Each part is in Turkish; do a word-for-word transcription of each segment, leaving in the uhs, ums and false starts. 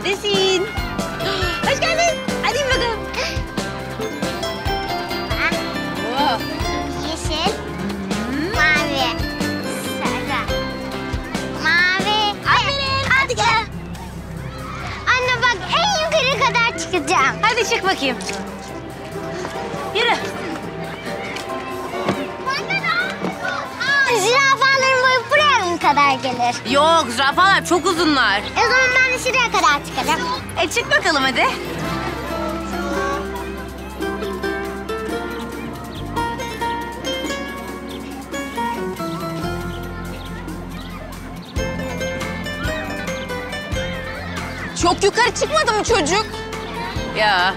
Neredesin? Hoş geldin. Hadi bakalım. Oh. Yeşil, mavi, sarı, mavi. Aferin. Hadi gel. Anne bak en yukarı kadar çıkacağım. Hadi çık bakayım. Yürü. Zürafaların boyu buraya mı kadar gelir? Yok, zürafalar çok uzunlar. O zaman ben de şuraya kadar çıkarım. E çık bakalım hadi. Çok yukarı çıkmadı mı çocuk? Ya.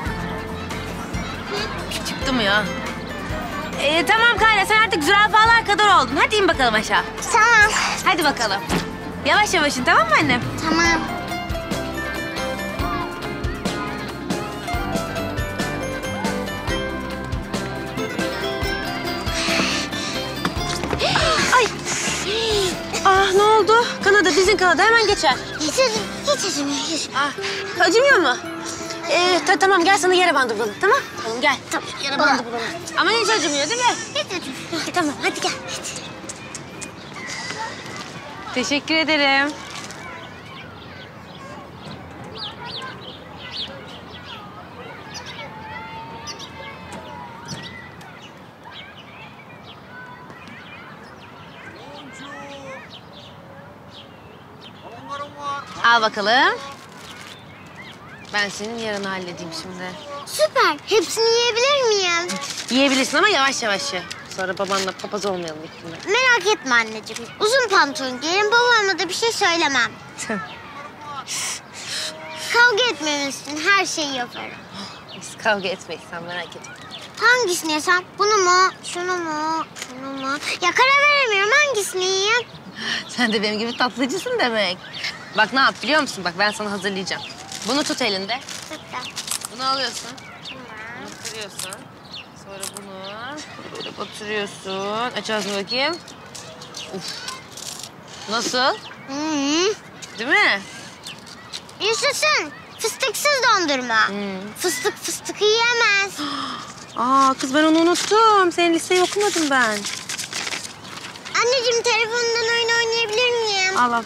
Çıktım ya. Ee, tamam Kayra, sen artık zürafalar kadar oldun. Hadi in bakalım aşağı. Tamam. Hadi bakalım. Yavaş yavaş in, tamam mı annem? Tamam. Ay. Ah ne oldu? Kanadı, dizin kanadı. Hemen geçer. Hiç acımıyor, hiç acımıyor. Hiç. Ah, acımıyor mu? Ee, ta tamam gel sana yara bandı bulalım, tamam? Tamam gel. Tamam. Yara bandı bulalım. Ama hiç acımıyor değil mi? Hiç acımıyor. Tamam hadi gel. Hadi. Teşekkür ederim. Al bakalım. Ben senin yaranı halledeyim şimdi. Süper. Hepsini yiyebilir miyim? Yiyebilirsin ama yavaş yavaş ye. Sonra babanla papaz olmayalım ilk günü. Merak etme anneciğim. Uzun pantolon giyerim. Babama da bir şey söylemem. Kavga etmemelisin. Her şeyi yaparım. Biz kavga etmeyiz, sen merak etme. Hangisini yesem? Bunu mu? Şunu mu? Şunu mu? Ya karar veremiyorum. Hangisini yiyeyim? Sen de benim gibi tatlıcısın demek. Bak ne yap biliyor musun? Bak ben sana hazırlayacağım. Bunu tut elinde. Süper. Bunu alıyorsun. Tamam. Bunu kırıyorsun. Sonra bunu böyle batırıyorsun. Aç ağzını bakayım. Uf. Nasıl? Hmm. Değil mi? Yaşasın. Fıstıksız dondurma. Hmm. Fıstık fıstık yiyemez. Aa kız ben onu unuttum. Senin listeyi okumadım ben. Anneciğim telefonundan oyun oynayabilir miyim? Al al.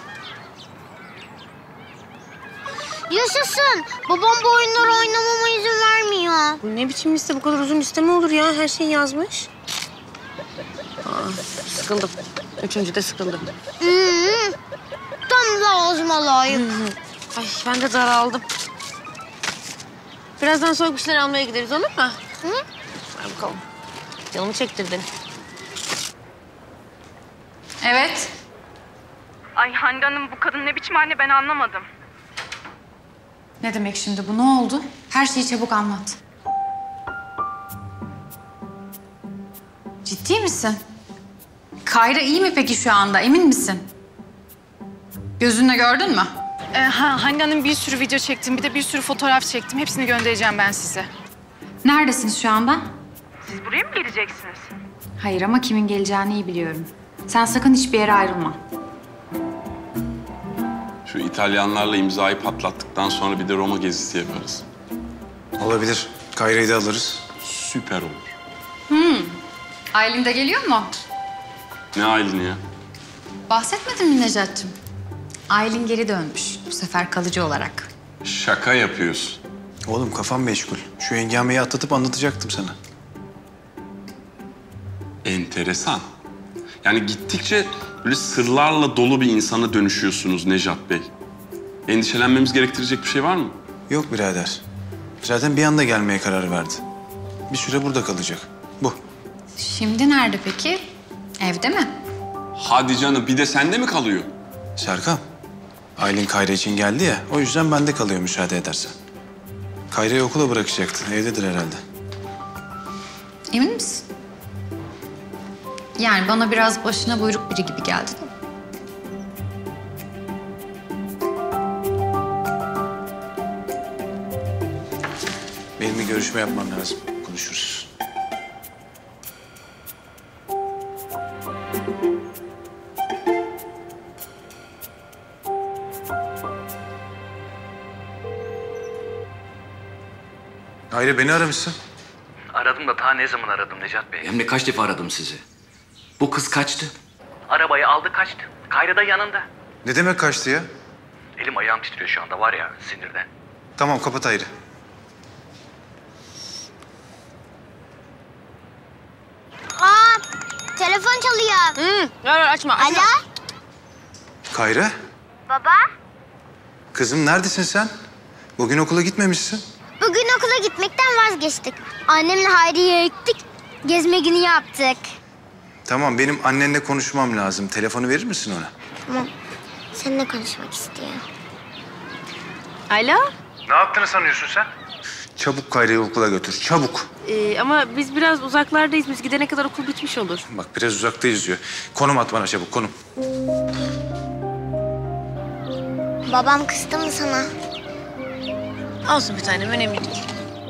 Yaşasın. Babam bu oyunları oynamama izin vermiyor. Bu ne biçim liste? Bu kadar uzun liste mi olur ya? Her şeyi yazmış. Aa, sıkıldım. Üçüncü de sıkıldım. Hmm. Tam lazıma layık. Ay ben de daraldım. Birazdan soğuk bir şeyler almaya gideriz olur mu? Hı? Ver bakalım. Canımı çektirdin. Evet. Ay Hande Hanım bu kadın ne biçim anne ben anlamadım. Ne demek şimdi bu? Ne oldu? Her şeyi çabuk anlat. Ciddi misin? Kayra iyi mi peki şu anda? Emin misin? Gözünle gördün mü? Ee, ha, Hande Hanım bir sürü video çektim bir de bir sürü fotoğraf çektim. Hepsini göndereceğim ben size. Neredesiniz şu anda? Siz buraya mı geleceksiniz? Hayır ama kimin geleceğini iyi biliyorum. Sen sakın hiçbir yere ayrılma. Şu İtalyanlarla imzayı patlattıktan sonra bir de Roma gezisi yaparız. Olabilir. Kayra'yı da alırız. Süper olur. Hmm. Aylin de geliyor mu? Ne Aylin ya? Bahsetmedin mi Necat'cığım? Aylin geri dönmüş. Bu sefer kalıcı olarak. Şaka yapıyorsun. Oğlum kafam meşgul. Şu hengameyi atlatıp anlatacaktım sana. Enteresan. Yani gittikçe böyle sırlarla dolu bir insana dönüşüyorsunuz Nejat Bey. Endişelenmemiz gerektirecek bir şey var mı? Yok birader. Zaten bir anda gelmeye karar verdi. Bir süre burada kalacak. Bu. Şimdi nerede peki? Evde mi? Hadi canım bir de sende mi kalıyor? Serkan. Aylin Kayra için geldi ya. O yüzden bende kalıyor müsaade edersen. Kayra'yı okula bırakacaktı. Evdedir herhalde. Emin misin? Yani bana biraz başına buyruk biri gibi geldi de. Benim bir görüşme yapmam lazım. Konuşuruz. Hayri beni aramışsın. Aradım da ta ne zaman aradım Necat Bey? Hem de kaç defa aradım sizi. Bu kız kaçtı. Arabayı aldı kaçtı. Kayra da yanında. Ne demek kaçtı ya? Elim ayağım titriyor şu anda var ya sinirden. Tamam kapat Hayri. Aa, telefon çalıyor. Hı, ver, ver, açma, açma. Alo? Kayra, Baba? kızım neredesin sen? Bugün okula gitmemişsin. Bugün okula gitmekten vazgeçtik. Annemle Hayri'ye gittik. Gezme günü yaptık. Tamam, benim annenle konuşmam lazım. Telefonu verir misin ona? Tamam. Seninle konuşmak istiyor. Alo? Ne yaptığını sanıyorsun sen? Çabuk Kayra'yı okula götür, çabuk. Ee, ama biz biraz uzaklardayız. Biz gidene kadar okul bitmiş olur. Bak biraz uzaktayız diyor. Konum at bana çabuk, konum. Babam kızdı mı sana? Olsun bir tanem, önemli değil.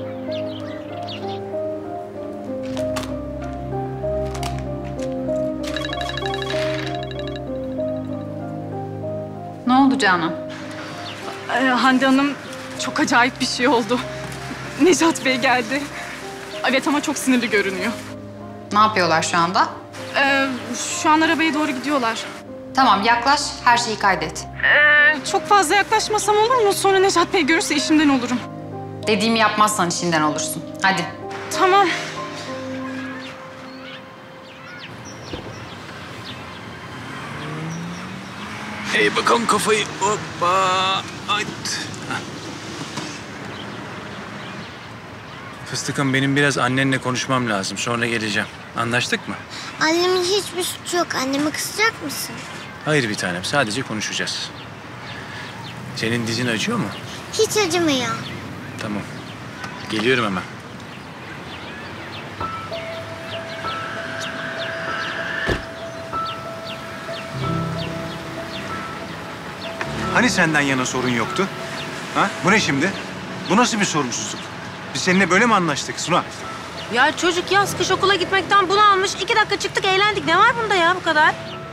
Ne oldu Canan? Ee, Hande Hanım çok acayip bir şey oldu. Necat Bey geldi. Evet ama çok sinirli görünüyor. Ne yapıyorlar şu anda? Ee, şu an arabaya doğru gidiyorlar. Tamam yaklaş, her şeyi kaydet. Ee, çok fazla yaklaşmasam olur mu? Sonra Necat Bey görürse işimden olurum. Dediğimi yapmazsan işinden olursun. Hadi. Tamam. Hey bakalım kafayı. Hoppa. Haydi. Fıstıkım benim biraz annenle konuşmam lazım. Sonra geleceğim. Anlaştık mı? Annemin hiçbir suçu yok. Annemi kızacak mısın? Hayır bir tanem. Sadece konuşacağız. Senin dizin acıyor mu? Hiç acımıyor. Tamam. Geliyorum hemen. Hani senden yana sorun yoktu? Ha? Bu ne şimdi? Bu nasıl bir sorumsuzluk? Biz seninle böyle mi anlaştık Suna? Ya çocuk yaz kış okula gitmekten bunu almış. İki dakika çıktık, eğlendik. Ne var bunda ya bu kadar?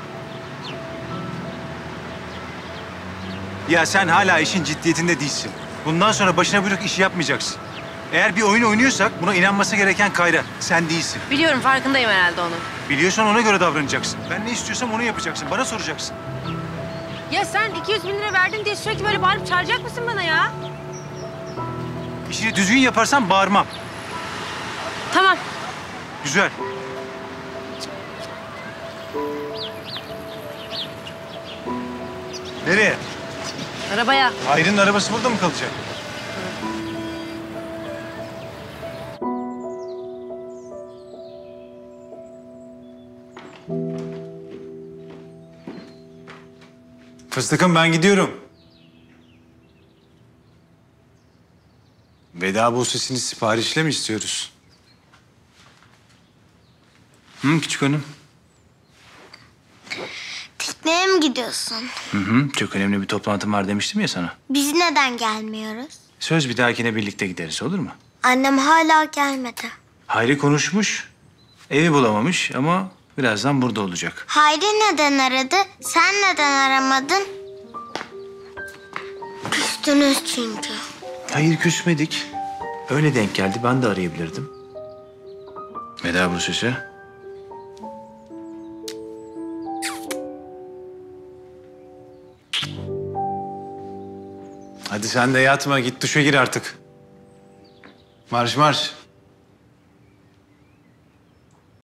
Ya sen hala işin ciddiyetinde değilsin. Bundan sonra başına buyruk işi yapmayacaksın. Eğer bir oyun oynuyorsak buna inanması gereken Kayra. Sen değilsin. Biliyorum, farkındayım herhalde onun. Biliyorsan ona göre davranacaksın. Ben ne istiyorsam onu yapacaksın. Bana soracaksın. Ya sen iki yüz bin lira verdin diye sürekli böyle bağırıp çağıracak mısın bana ya? İşini düzgün yaparsan bağırmam. Tamam. Güzel. Nereye? Arabaya. Ayrı'nın arabası burada mı kalacak? Fıstıkım ben gidiyorum. Veda Buse'sini siparişle mi istiyoruz? Hı küçük hanım? Tekneye mi gidiyorsun? Hı hı. Çok önemli bir toplantım var demiştim ya sana. Biz neden gelmiyoruz? Söz bir dahakine birlikte gideriz olur mu? Annem hala gelmedi. Hayri konuşmuş. Evi bulamamış ama birazdan burada olacak. Hayri neden aradı? Sen neden aramadın? Küstünüz çünkü. Hayır küsmedik. Öyle denk geldi. Ben de arayabilirdim. Veda Buse'si. Hadi sen de yatma. Git duşa gir artık. Marş marş.